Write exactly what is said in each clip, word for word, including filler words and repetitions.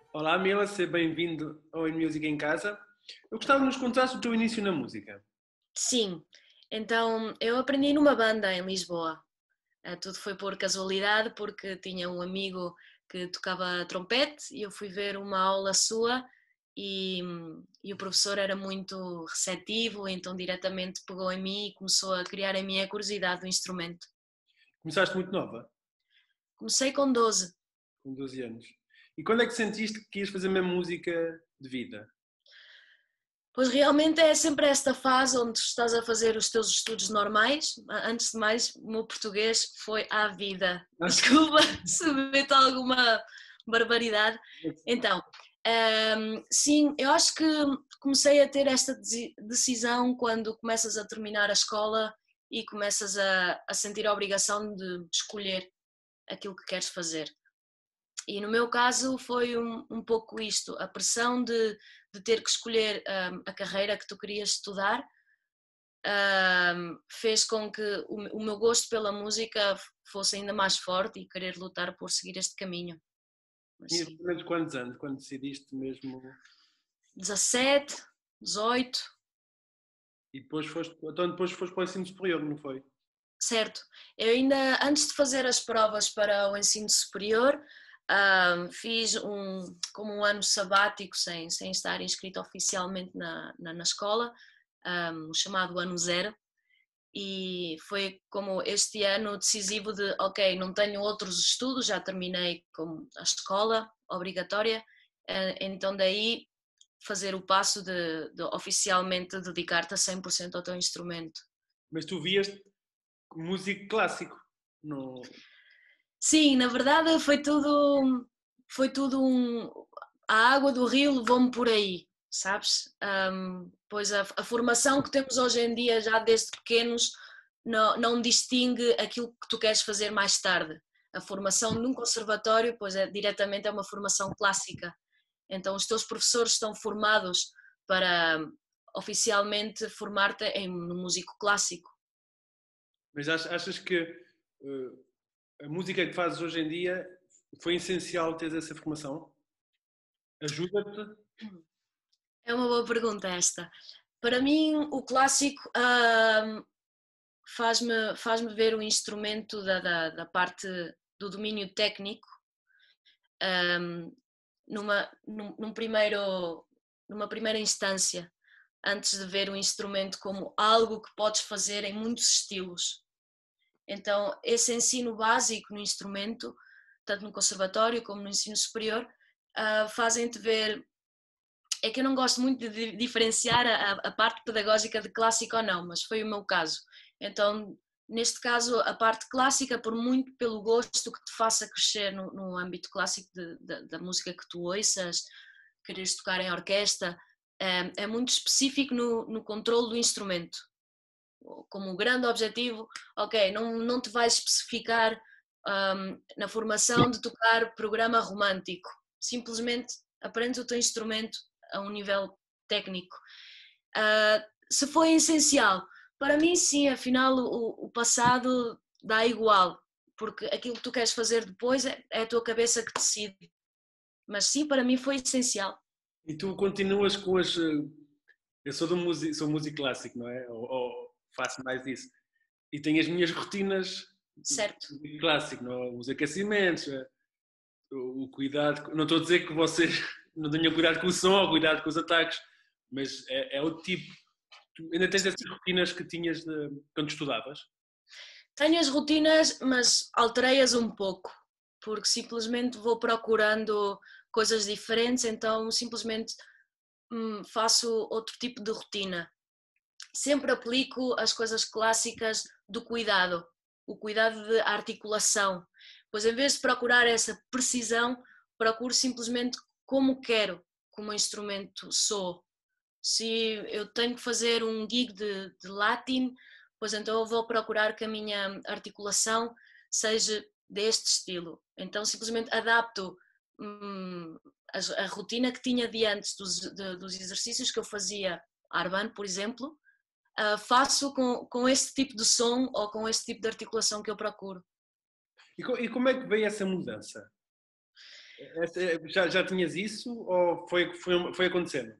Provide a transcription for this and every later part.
Olá, Mila, seja bem-vindo ao In Music em Casa. Eu gostava de nos contares o teu início na música. Sim, então eu aprendi numa banda em Lisboa. Eh, Tudo foi por casualidade, porque tinha um amigo que tocava trompete e eu fui ver uma aula sua e, e o professor era muito receptivo, então diretamente pegou em mim e começou a criar em mim a curiosidade do instrumento. Começaste muito nova, Comecei com doze. com doze anos. E quando é que sentiste que ias fazer mesmo música de vida? Pois realmente é sempre esta fase onde estás a fazer os teus estudos normais. Antes de mais, o meu português foi à vida. Desculpa se meto alguma barbaridade. Então, um, sim, eu acho que comecei a ter esta decisão quando começas a terminar a escola e começas a, a sentir a obrigação de escolher aquilo que queres fazer. E no meu caso foi um, um pouco isto, a pressão de, de ter que escolher um, a carreira que tu querias estudar um, fez com que o, o meu gosto pela música fosse ainda mais forte e querer lutar por seguir este caminho. Mas Tinhas sim, pelo menos quantos anos quando decidiste mesmo? dezassete, dezoito, E depois foste, então depois foste para o ensino superior, não foi? certo. Eu ainda, antes de fazer as provas para o ensino superior, um, fiz um, como um ano sabático sem, sem estar inscrito oficialmente na, na, na escola, um, chamado ano zero, e foi como este ano decisivo de, ok, não tenho outros estudos, já terminei com a escola obrigatória, então daí fazer o passo de, de oficialmente dedicar-te a cem por cento ao teu instrumento. Mas tu vias músico clássico. No... Sim, na verdade foi tudo, foi tudo um, a água do rio levou-me por aí, sabes? Um, pois a, a formação que temos hoje em dia, já desde pequenos, não, não distingue aquilo que tu queres fazer mais tarde. A formação num conservatório, pois é, diretamente é uma formação clássica. Então os teus professores estão formados para oficialmente formar-te em um músico clássico. Mas achas que uh, a música que fazes hoje em dia foi essencial ter essa formação? Ajuda-te? É uma boa pergunta esta. Para mim, o clássico um, faz-me faz ver o instrumento da, da, da, parte do domínio técnico um, numa, num, num primeiro, numa primeira instância, antes de ver o instrumento como algo que podes fazer em muitos estilos. Então, esse ensino básico no instrumento, tanto no conservatório como no ensino superior, uh, fazem-te ver. É que eu não gosto muito de diferenciar a, a parte pedagógica de clássico ou não, mas foi o meu caso. Então, neste caso, a parte clássica, por muito pelo gosto que te faça crescer no, no âmbito clássico de, de, da música que tu ouças, quereres tocar em orquestra, é, é muito específico no, no controle do instrumento. Como o grande objetivo, ok, não, não te vais especificar um, na formação de tocar programa romântico, simplesmente aprendes o teu instrumento a um nível técnico. Uh, se foi essencial, para mim sim, afinal o, o passado dá igual, porque aquilo que tu queres fazer depois é, é a tua cabeça que decide. Mas sim, para mim foi essencial. E tu continuas com as. uh, Eu sou, do músico, sou músico clássico, não é? Ou, ou faço mais disso. E tenho as minhas rotinas Certo. de clássico, não é? Os aquecimentos, eh, o, o cuidado. Não estou a dizer que vocês não tenham cuidado com o som ou cuidado com os ataques, mas é, é o tipo. Tu ainda tens essas rotinas que tinhas de, quando estudavas? Tenho as rotinas, mas alterei-as um pouco, porque simplesmente vou procurando coisas diferentes, então simplesmente hum, faço outro tipo de rotina. Sempre aplico as coisas clássicas do cuidado, o cuidado de articulação, pois em vez de procurar essa precisão, procuro simplesmente como quero que o meu instrumento soe. Se eu tenho que fazer um gig de, de latim, pois então eu vou procurar que a minha articulação seja deste estilo. Então simplesmente adapto hum, a, a, rotina que tinha de antes dos, de, dos exercícios que eu fazia, Arban, por exemplo, uh, faço com, com este tipo de som ou com este tipo de articulação que eu procuro. E, e como é que veio essa mudança? Já, já tinhas isso ou foi, foi, foi acontecendo?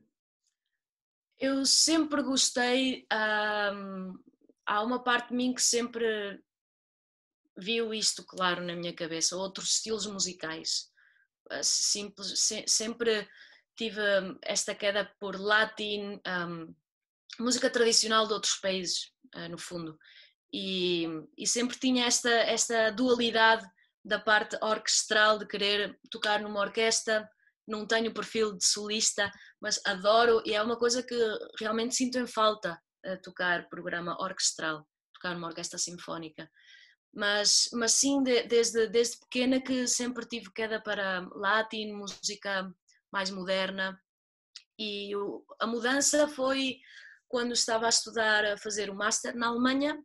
Eu sempre gostei, hum, há uma parte de mim que sempre viu isto claro na minha cabeça, outros estilos musicais. Simples, se, sempre tive esta queda por latin, um, música tradicional de outros países, uh, no fundo. E, e sempre tinha esta, esta dualidade da parte orquestral de querer tocar numa orquestra. Não tenho perfil de solista, mas adoro e é uma coisa que realmente sinto em falta, uh, tocar programa orquestral, tocar numa orquestra sinfónica. Mas, mas sim, de, desde, desde pequena que sempre tive queda para latin, música mais moderna. E o, a mudança foi quando estava a estudar, a fazer o Master na Alemanha.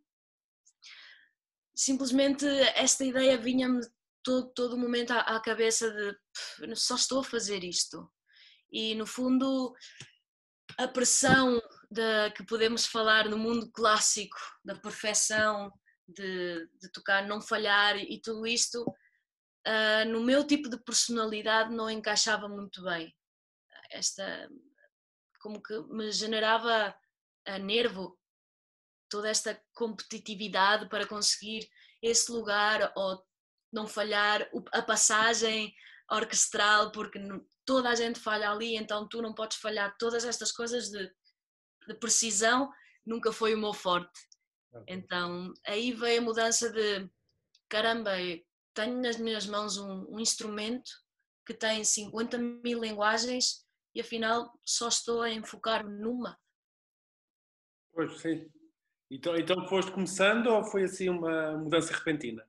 Simplesmente esta ideia vinha-me todo, todo momento à, à cabeça de só estou a fazer isto. E no fundo a pressão de, que podemos falar no mundo clássico, da perfeição, de, de tocar, não falhar e tudo isto, uh, no meu tipo de personalidade não encaixava muito bem. Esta, como que me generava uh, nervo, toda esta competitividade para conseguir esse lugar ou não falhar a passagem orquestral, porque toda a gente falha ali, então tu não podes falhar. Todas estas coisas de, de precisão nunca foi o meu forte. Okay. Então aí veio a mudança de caramba, tenho nas minhas mãos um, um instrumento que tem cinquenta mil linguagens e afinal só estou a enfocar numa. Pois sim. Então, então foste começando ou foi assim uma mudança repentina?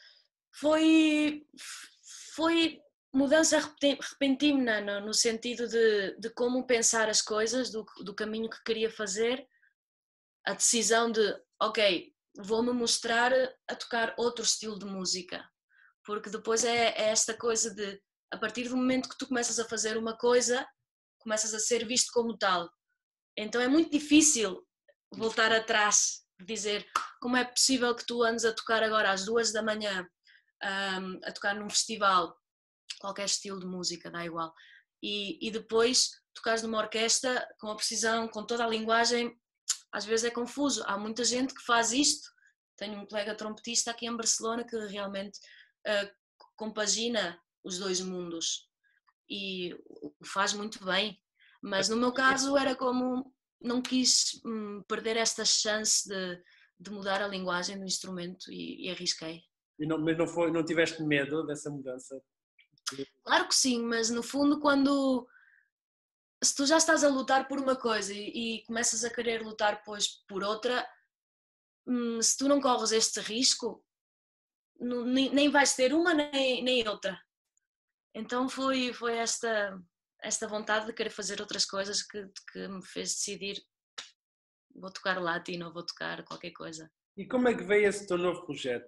Foi, foi mudança repentina no, no sentido de, de como pensar as coisas, do, do caminho que queria fazer, a decisão de, ok, vou-me mostrar a tocar outro estilo de música, porque depois é, é esta coisa de, a partir do momento que tu começas a fazer uma coisa, começas a ser visto como tal. Então é muito difícil voltar atrás, dizer como é possível que tu andes a tocar agora às duas da manhã, um, a tocar num festival, qualquer estilo de música, dá igual, e, e depois tocares numa orquestra com a precisão, com toda a linguagem, às vezes é confuso. Há muita gente que faz isto. Tenho um colega trompetista aqui em Barcelona que realmente uh, compagina os dois mundos e o faz muito bem, mas no meu caso era como não quis hum, perder esta chance de, de mudar a linguagem do instrumento e, e arrisquei. E não, mas não, foi, não tiveste medo dessa mudança? Claro que sim, mas no fundo quando se tu já estás a lutar por uma coisa e, e começas a querer lutar depois por outra, hum, se tu não corres este risco, não, nem, nem vais ter uma nem, nem outra. Então foi, foi esta, esta vontade de querer fazer outras coisas que, que me fez decidir vou tocar latino, vou tocar qualquer coisa. E como é que veio esse teu novo projeto?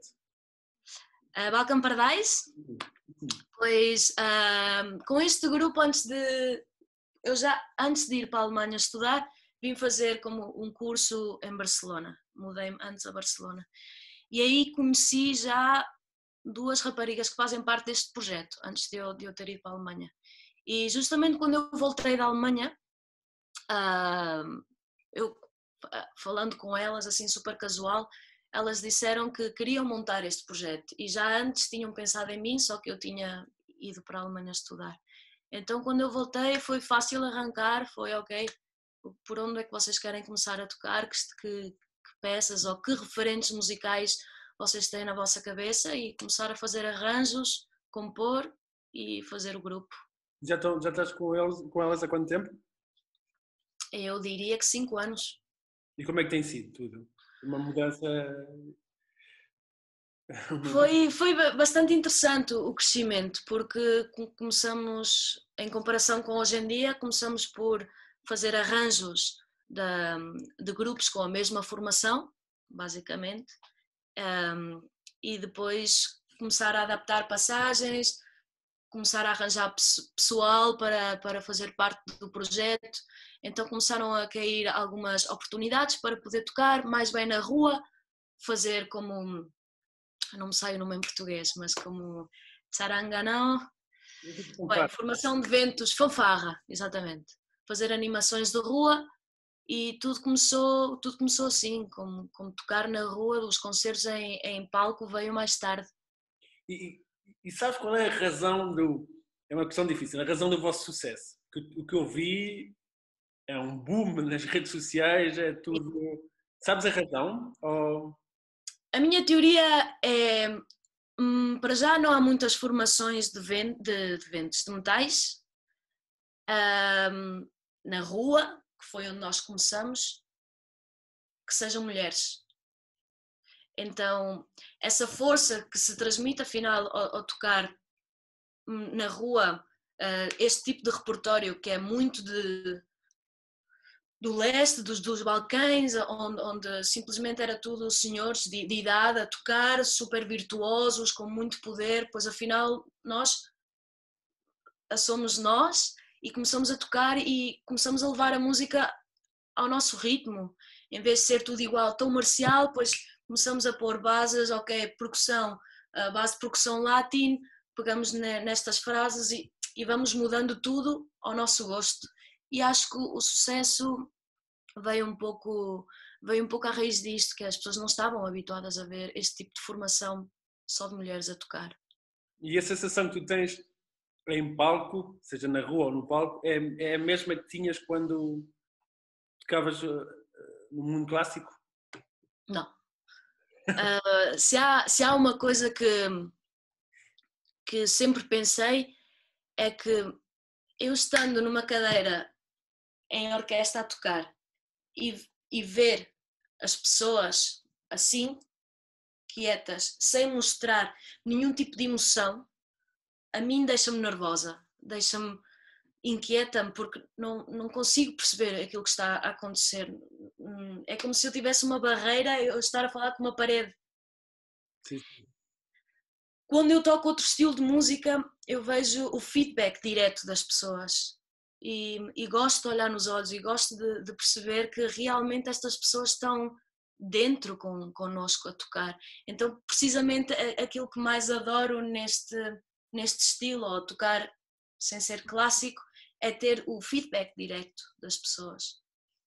A Balkan Paradise? Pois, uh, com este grupo, antes de eu já antes de ir para a Alemanha estudar, vim fazer como um curso em Barcelona. Mudei-me antes a Barcelona. E aí conheci já duas raparigas que fazem parte deste projeto, antes de eu, de eu ter ido para a Alemanha. E justamente quando eu voltei da Alemanha, uh, eu falando com elas, assim super casual, elas disseram que queriam montar este projeto e já antes tinham pensado em mim, só que eu tinha ido para a Alemanha estudar. Então quando eu voltei foi fácil arrancar, foi ok, por onde é que vocês querem começar a tocar, que, que, que peças ou que referentes musicais vocês têm na vossa cabeça e começar a fazer arranjos, compor e fazer o grupo. Já, estão, já estás com, eles, com elas há quanto tempo? Eu diria que cinco anos. E como é que tem sido tudo? Uma mudança... Foi, foi bastante interessante o crescimento, porque começamos, em comparação com hoje em dia, começamos por fazer arranjos de, de grupos com a mesma formação, basicamente, um, e depois começar a adaptar passagens, começar a arranjar pessoal para, para fazer parte do projeto. Então começaram a cair algumas oportunidades para poder tocar mais bem na rua, fazer como... não me sai o nome em português, mas como Tsaranganão, Bem, formação de eventos, fanfarra, exatamente. Fazer animações de rua e tudo começou, tudo começou assim, como, como tocar na rua, os concertos em, em palco veio mais tarde. E, e sabes qual é a razão do... É uma questão difícil, a razão do vosso sucesso. O que eu vi é um boom nas redes sociais, é tudo... Sabes a razão? Ou... A minha teoria é, hum, para já não há muitas formações de, ven de, de ventos de metais hum, na rua, que foi onde nós começamos, que sejam mulheres. Então, essa força que se transmite afinal ao, ao tocar na rua, uh, este tipo de repertório que é muito de, do leste, dos, dos Balcãs, onde, onde simplesmente era tudo senhores de, de idade a tocar, super virtuosos, com muito poder, pois afinal nós somos nós e começamos a tocar e começamos a levar a música ao nosso ritmo, em vez de ser tudo igual, tão marcial, pois começamos a pôr bases, ok, percussão, a base de percussão latim, pegamos nestas frases e, e vamos mudando tudo ao nosso gosto. E acho que o sucesso veio um pouco, veio um pouco à raiz disto, que as pessoas não estavam habituadas a ver este tipo de formação só de mulheres a tocar. E a sensação que tu tens em palco, seja na rua ou no palco, é, é a mesma que tinhas quando tocavas uh, no mundo clássico? Não. Uh, se, há, se há uma coisa que, que sempre pensei é que eu estando numa cadeira em orquestra a tocar e, e ver as pessoas assim, quietas, sem mostrar nenhum tipo de emoção, a mim deixa-me nervosa, deixa-me inquieta-me porque não, não consigo perceber aquilo que está a acontecer. É como se eu tivesse uma barreira, eu estar a falar com uma parede. Sim. Quando eu toco outro estilo de música, eu vejo o feedback direto das pessoas e, e gosto de olhar nos olhos e gosto de, de perceber que realmente estas pessoas estão dentro com, connosco a tocar. Então, precisamente aquilo que mais adoro neste, neste estilo, ou tocar sem ser clássico, é ter o feedback direto das pessoas.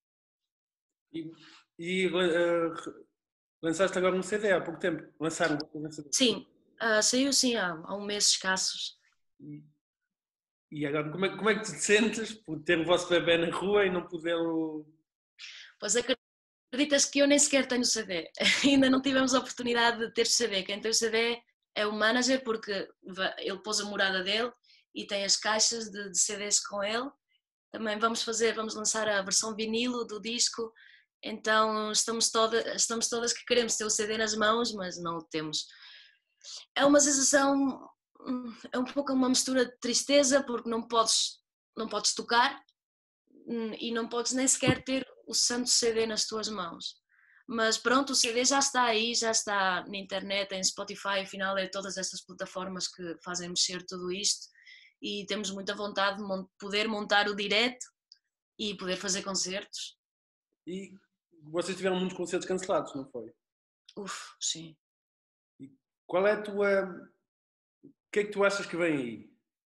E, e uh, lançaste agora um C D há pouco tempo? Lançaram um C D? Sim, uh, saiu sim há, há um mês escassos. E, e agora, como é, como é que tu te sentes por ter o vosso bebê na rua e não poder-lo... Pois acreditas que eu nem sequer tenho C D. Ainda não tivemos a oportunidade de ter C D. Quem tem o C D é o manager, porque ele pôs a morada dele e tem as caixas de, de C Ds com ele. Também vamos fazer, vamos lançar a versão vinilo do disco. Então estamos todas, estamos todas que queremos ter o C D nas mãos, mas não o temos. É uma sensação, é um pouco uma mistura de tristeza, porque não podes, não podes tocar e não podes nem sequer ter o santo C D nas tuas mãos. Mas pronto, o C D já está aí, já está na internet, em Spotify, afinal é todas estas plataformas que fazem mexer tudo isto e temos muita vontade de poder montar o direto e poder fazer concertos. E vocês tiveram muitos concertos cancelados, não foi? Uf, sim. E qual é a tua... O que é que tu achas que vem aí?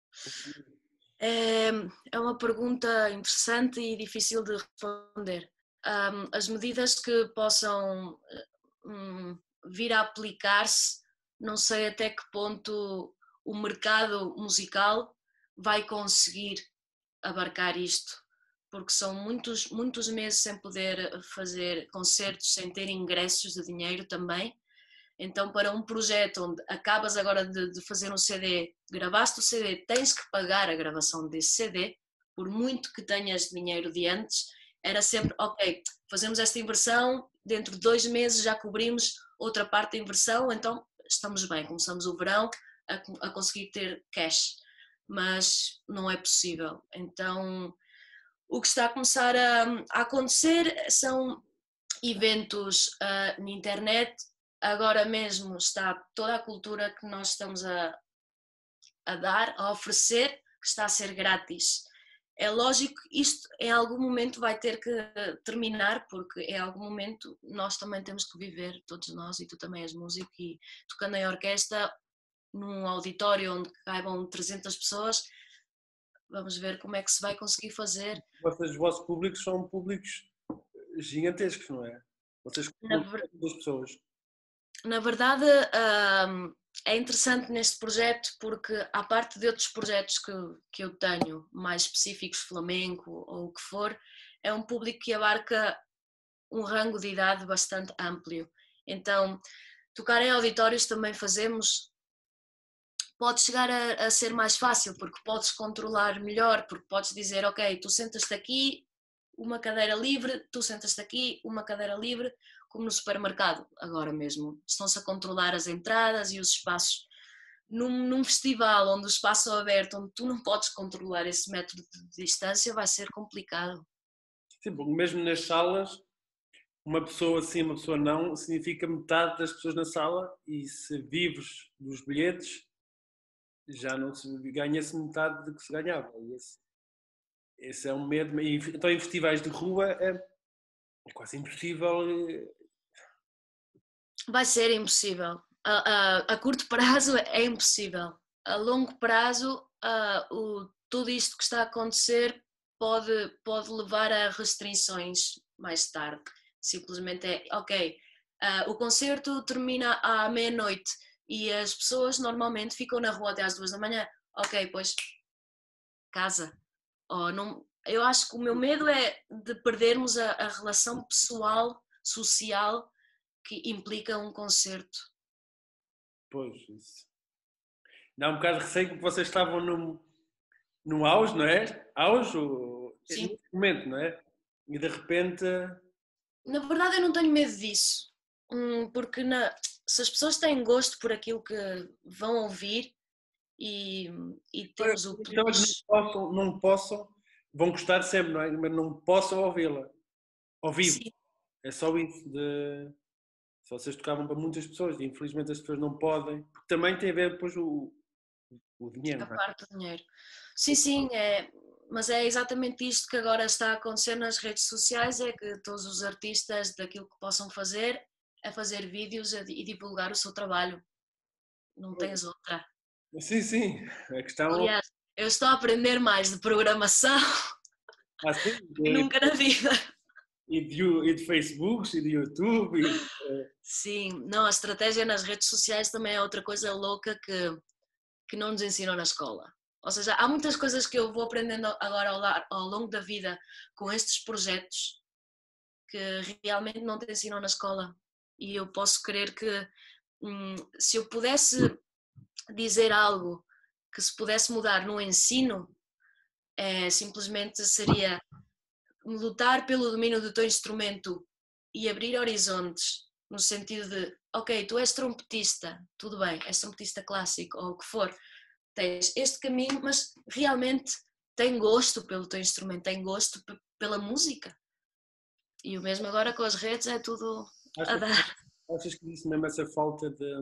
É, é uma pergunta interessante e difícil de responder. Um, as medidas que possam um, vir a aplicar-se, não sei até que ponto o mercado musical vai conseguir abarcar isto, porque são muitos, muitos meses sem poder fazer concertos, sem ter ingressos de dinheiro também. Então, para um projeto onde acabas agora de, de fazer um C D, gravaste o C D, tens que pagar a gravação desse C D, por muito que tenhas dinheiro de antes, era sempre, ok, fazemos esta inversão, dentro de dois meses já cobrimos outra parte da inversão, então estamos bem, começamos o verão a, a conseguir ter cash, mas não é possível. Então, o que está a começar a, a acontecer são eventos uh, na internet. Agora mesmo está toda a cultura que nós estamos a, a dar, a oferecer, que está a ser grátis. É lógico que isto em algum momento vai ter que terminar, porque em algum momento nós também temos que viver, todos nós, e tu também és músico, e tocando em orquestra, num auditório onde caibam trezentas pessoas, vamos ver como é que se vai conseguir fazer. Vocês, os vossos públicos são públicos gigantescos, não é? Vocês Na, conhecem as pessoas. na verdade, um, é interessante neste projeto porque, à parte de outros projetos que, que eu tenho, mais específicos, flamenco ou o que for, é um público que abarca um rango de idade bastante amplo. Então, tocar em auditórios também fazemos, pode chegar a, a ser mais fácil, porque podes controlar melhor, porque podes dizer, ok, tu sentas-te aqui, uma cadeira livre, tu sentas-te aqui, uma cadeira livre, como no supermercado, agora mesmo. Estão-se a controlar as entradas e os espaços. Num, num festival onde o espaço é aberto, onde tu não podes controlar esse método de distância, vai ser complicado. Sim, porque mesmo nas salas, uma pessoa sim, uma pessoa não, significa metade das pessoas na sala, e se vives dos bilhetes, já não se ganha-se metade do que se ganhava. Esse, esse é um medo. Então, em festivais de rua é, é quase impossível. Vai ser impossível. A, a, a curto prazo é impossível. A longo prazo, a, o, tudo isto que está a acontecer pode, pode levar a restrições mais tarde. Simplesmente é, ok, uh, o concerto termina à meia-noite e as pessoas normalmente ficam na rua até às duas da manhã. Ok, pois, casa. Oh, não, eu acho que o meu medo é de perdermos a, a relação pessoal, social, que implica um concerto. Pois, isso. Dá um bocado de receio porque vocês estavam num, num auge, não é? Auge, Sim. nesse momento, não é? E de repente. Na verdade, eu não tenho medo disso, porque na, se as pessoas têm gosto por aquilo que vão ouvir e, e temos o Então, é que não plus. possam, não possam, vão gostar sempre, não é? Mas não possam ouvi-la. Ao vivo. Sim, É só isso. De... Se vocês tocavam para muitas pessoas e infelizmente as pessoas não podem, porque também tem a ver depois o, o dinheiro, a não é? parte do dinheiro. Sim, sim, é, mas é exatamente isto que agora está a acontecer nas redes sociais, é que todos os artistas daquilo que possam fazer é fazer vídeos e divulgar o seu trabalho. Não tens outra. Sim, sim. A questão. Aliás, eu estou a aprender mais de programação Ah, sim, que de, nunca na vida. e, de, e de Facebook, e de YouTube. E, Sim, não, a estratégia nas redes sociais também é outra coisa louca que, que não nos ensinam na escola. Ou seja, há muitas coisas que eu vou aprendendo agora ao, ao longo da vida com estes projetos que realmente não te ensinam na escola. E eu posso crer que hum, se eu pudesse dizer algo que se pudesse mudar no ensino, é, simplesmente seria lutar pelo domínio do teu instrumento e abrir horizontes, no sentido de, ok, tu és trompetista, tudo bem, és trompetista clássico ou o que for, tens este caminho, mas realmente tem gosto pelo teu instrumento, tem gosto pela música. E o mesmo agora com as redes é tudo a achas, dar. achas que disse mesmo essa falta de.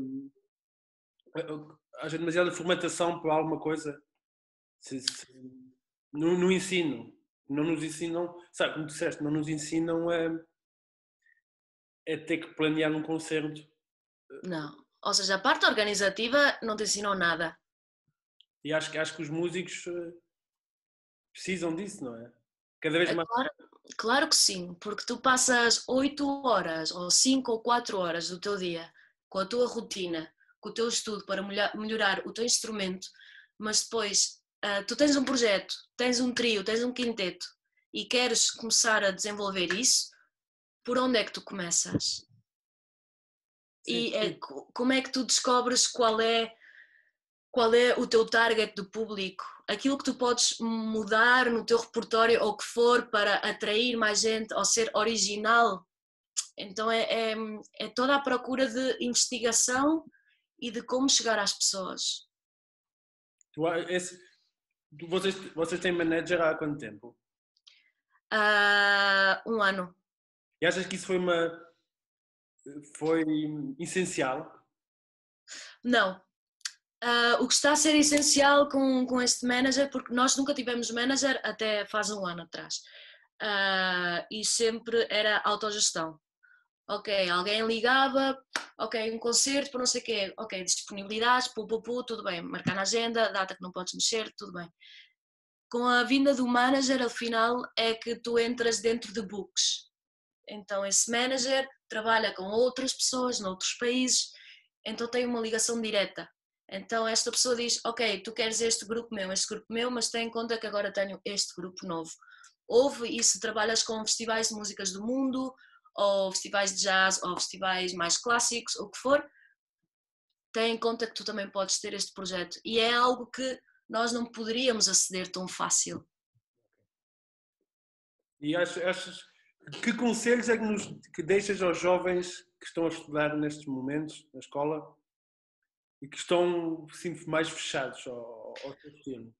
Haja demasiada formatação para alguma coisa? Se, se, no, no ensino. Não nos ensinam. Sabe, como disseste, não nos ensinam a, a ter que planear um concerto. Não. Ou seja, a parte organizativa não te ensinou nada. E acho, acho que os músicos precisam disso, não é? Cada vez É mais. claro, claro que sim, porque tu passas oito horas, ou cinco ou quatro horas do teu dia com a tua rotina, com o teu estudo para melhorar o teu instrumento, mas depois uh, tu tens um projeto, tens um trio, tens um quinteto e queres começar a desenvolver isso, por onde é que tu começas? Sim. E é, como é que tu descobres qual é, qual é o teu target do público? Aquilo que tu podes mudar no teu repertório ou o que for para atrair mais gente ou ser original. Então é, é, é toda a procura de investigação e de como chegar às pessoas. Tu, esse, tu, vocês, vocês têm manager há quanto tempo? Uh, um ano. E achas que isso foi uma foi essencial? Não. Uh, o que está a ser essencial com, com este manager, porque nós nunca tivemos manager até faz um ano atrás, uh, e sempre era autogestão. Ok, alguém ligava, ok, um concerto para não sei o quê, ok, disponibilidades, pu, pu, pu, tudo bem, marcar na agenda, data que não podes mexer, tudo bem. Com a vinda do manager, afinal, é que tu entras dentro de books. Então esse manager trabalha com outras pessoas, noutros países, então tem uma ligação direta. Então esta pessoa diz, ok, tu queres este grupo meu, este grupo meu, mas tem em conta que agora tenho este grupo novo. Ouve, e se trabalhas com festivais de músicas do mundo, ou festivais de jazz, ou festivais mais clássicos, ou o que for, tem em conta que tu também podes ter este projeto. E é algo que nós não poderíamos aceder tão fácil. E achas, achas que conselhos é que, nos, que deixas aos jovens que estão a estudar nestes momentos na escola e que estão assim, mais fechados ao, ao teu tema?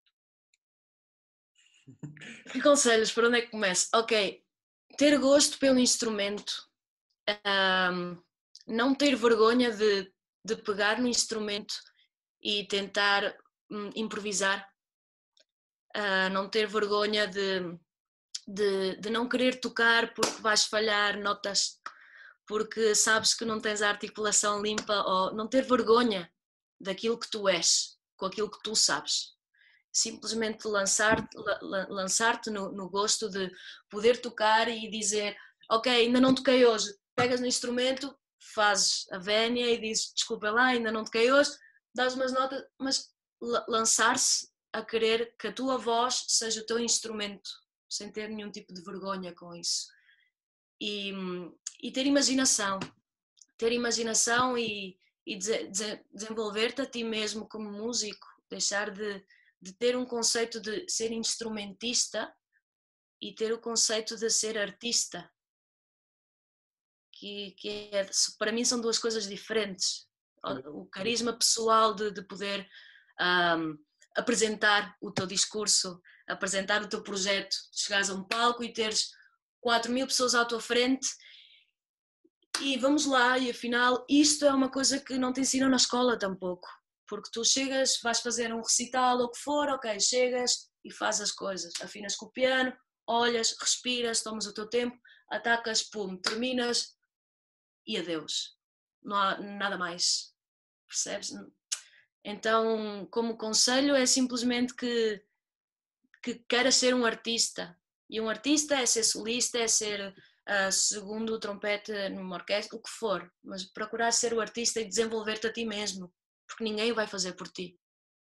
Que conselhos? Por onde é que começo? Ok, ter gosto pelo instrumento, um, não ter vergonha de, de pegar no instrumento e tentar um, improvisar, uh, não ter vergonha de, de, de não querer tocar porque vais falhar notas, porque sabes que não tens a articulação limpa, ou não ter vergonha daquilo que tu és, com aquilo que tu sabes. Simplesmente lançar-te lançar no, no gosto de poder tocar e dizer, ok, ainda não toquei hoje, pegas no instrumento, fazes a vénia e dizes, desculpa lá, ainda não toquei hoje, dás umas notas, mas lançar-se a querer que a tua voz seja o teu instrumento, sem ter nenhum tipo de vergonha com isso. E, e ter imaginação, ter imaginação e, e de, de, desenvolver-te a ti mesmo como músico, deixar de de ter um conceito de ser instrumentista e ter o conceito de ser artista, que, que é, para mim são duas coisas diferentes. O carisma pessoal de, de poder um, apresentar o teu discurso, apresentar o teu projeto, chegares a um palco e teres quatro mil pessoas à tua frente e vamos lá, e afinal isto é uma coisa que não te ensinam na escola tampouco. Porque tu chegas, vais fazer um recital ou o que for, ok, chegas e fazes as coisas, afinas com o piano, olhas, respiras, tomas o teu tempo, atacas, pum, terminas e adeus. Não há nada mais, percebes? Então, como conselho é simplesmente que, que queiras ser um artista, e um artista é ser solista, é ser uh, segundo trompete numa orquestra, o que for, mas procurar ser o artista e desenvolver-te a ti mesmo. Porque ninguém vai fazer por ti.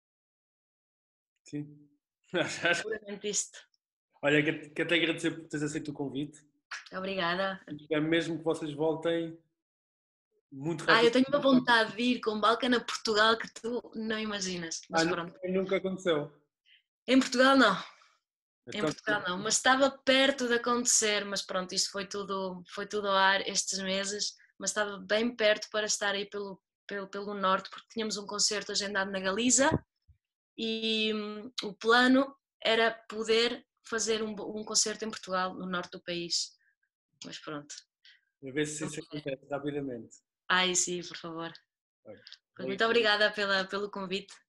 Sim. Puramente isto. Olha, quero até agradecer por teres aceito o convite. Obrigada. É mesmo que vocês voltem muito Ah, eu rápido. tenho uma vontade de ir com Balkan a Portugal que tu não imaginas. Mas ah, pronto. nunca, nunca aconteceu. Em Portugal não. Em Então, Portugal não. Mas estava perto de acontecer. Mas pronto, isto foi tudo, foi tudo ao ar estes meses. Mas estava bem perto para estar aí pelo, pelo, pelo norte, porque tínhamos um concerto agendado na Galiza e hum, o plano era poder fazer um, um concerto em Portugal, no norte do país. Mas pronto. a ver se isso acontece rapidamente. Ai, sim, por favor. Olha, Muito obrigada pela, pelo convite.